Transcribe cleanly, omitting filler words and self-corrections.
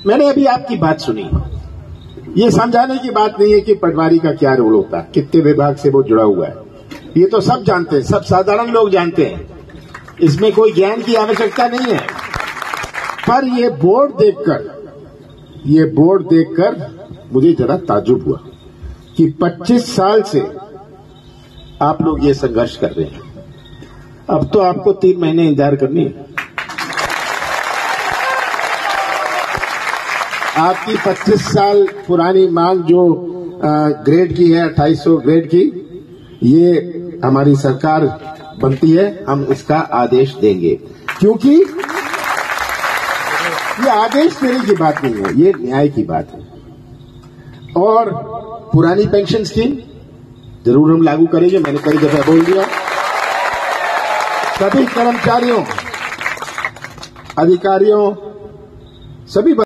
मैंने अभी आपकी बात सुनी। ये समझाने की बात नहीं है कि पटवारी का क्या रोल होता है, कितने विभाग से वो जुड़ा हुआ है, ये तो सब जानते हैं, सब साधारण लोग जानते हैं, इसमें कोई ज्ञान की आवश्यकता नहीं है। पर ये बोर्ड देखकर मुझे जरा ताज्जुब हुआ कि 25 साल से आप लोग ये संघर्ष कर रहे हैं। अब तो आपको 3 महीने इंतजार करनी है। आपकी 25 साल पुरानी मांग जो ग्रेड की है, 2800 ग्रेड की, ये हमारी सरकार बनती है, हम इसका आदेश देंगे। क्योंकि ये आदेश देने की बात नहीं है, ये न्याय की बात है। और पुरानी पेंशन स्कीम जरूर हम लागू करेंगे, मैंने कई दफा बोल दिया। सभी कर्मचारियों, अधिकारियों, सभी